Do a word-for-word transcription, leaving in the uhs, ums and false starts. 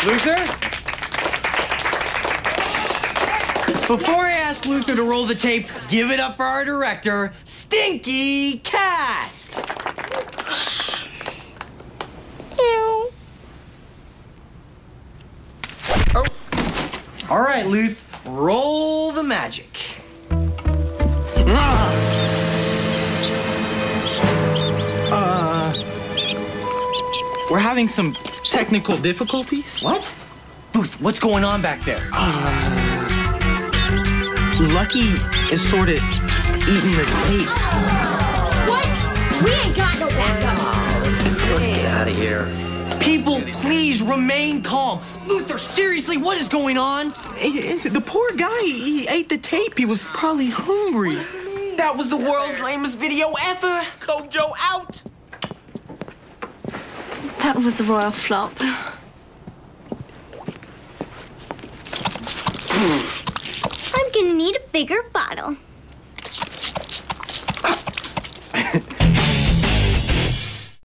Luther? Before I ask Luther to roll the tape, give it up for our director, Stinky Cast. Ew. Oh. All right, Luth, roll the magic. Uh, we're having some technical difficulties. What? Luth, what's going on back there? Uh, Lucky is sort of eating the tape. What? We ain't got no backup. Oh, let's get, let's get out of here. People, please remain calm. Luther, seriously, what is going on? The poor guy, he ate the tape. He was probably hungry. That was the world's lamest video ever. Kojo out. That was a royal flop. I'm gonna need a bigger bottle.